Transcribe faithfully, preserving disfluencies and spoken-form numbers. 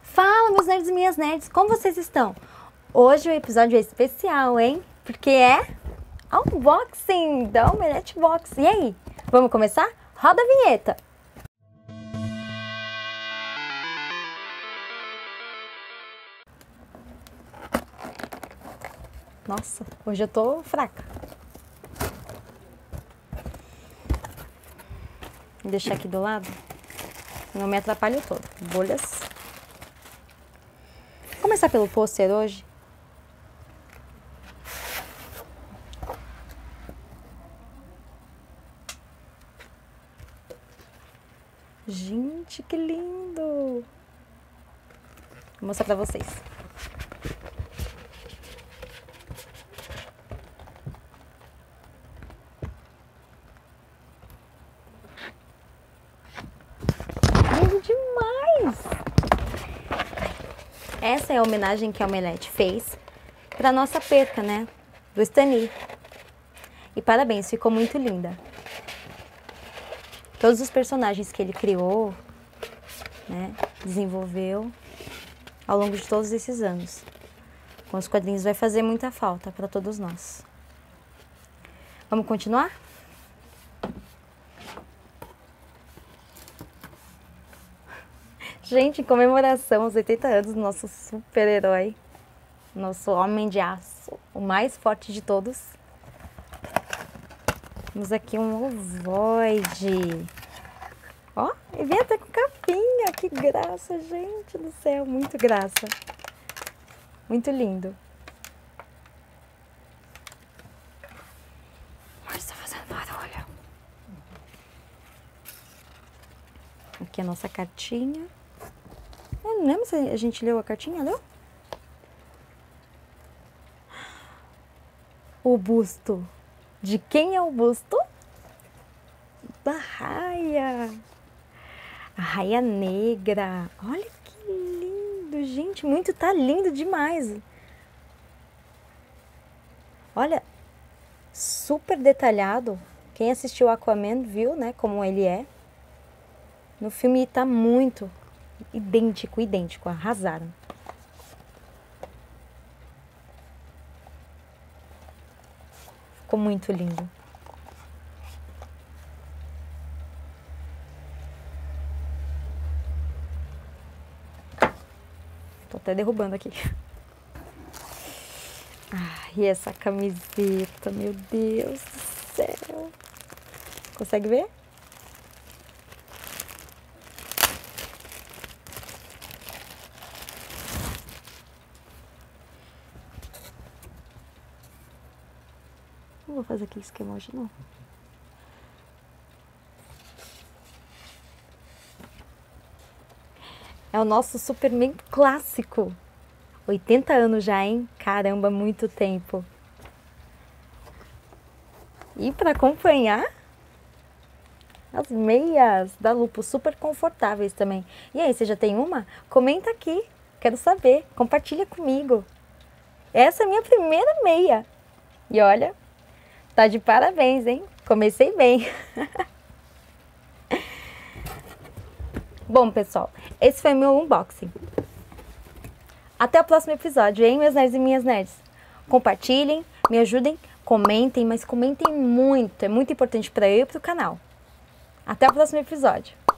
Fala, meus nerds e minhas nerds, como vocês estão? Hoje o episódio é especial, hein? Porque é unboxing da Omelete Box. E aí, vamos começar? Roda a vinheta! Nossa, hoje eu tô fraca. Vou deixar aqui do lado. Não me atrapalho todo. Bolhas. Vou começar pelo pôster hoje. Gente, que lindo! Vou mostrar pra vocês. Lindo demais! Essa é a homenagem que a Omelete fez para nossa perca, né? Do Stan Lee. E parabéns, ficou muito linda. Todos os personagens que ele criou, né, desenvolveu ao longo de todos esses anos. Com os quadrinhos vai fazer muita falta para todos nós. Vamos continuar? Gente, em comemoração aos oitenta anos do nosso super-herói, nosso Homem de Aço, o mais forte de todos. Temos aqui um ovoide. Ó, e vem até com capinha, que graça, gente do céu, muito graça. Muito lindo. Mas está fazendo barulho. Aqui a nossa cartinha. Eu não lembro se a gente leu a cartinha, leu? O busto. De quem é o busto? Da Raia. A Raia Negra. Olha que lindo, gente. Muito, tá lindo demais. Olha, super detalhado. Quem assistiu Aquaman viu, né, como ele é. No filme tá muito idêntico, idêntico. Arrasaram. Ficou muito lindo. Tô até derrubando aqui. Ah, e essa camiseta, meu Deus do céu. Consegue ver? Não vou fazer aquele esquema hoje, não. É o nosso Superman clássico. oitenta anos já, hein? Caramba, muito tempo. E para acompanhar, as meias da Lupo, super confortáveis também. E aí, você já tem uma? Comenta aqui, quero saber. Compartilha comigo. Essa é a minha primeira meia. E olha, tá de parabéns, hein? Comecei bem. Bom, pessoal, esse foi meu unboxing. Até o próximo episódio, hein, meus nerds e minhas nerds? Compartilhem, me ajudem, comentem, mas comentem muito. É muito importante para eu e para o canal. Até o próximo episódio.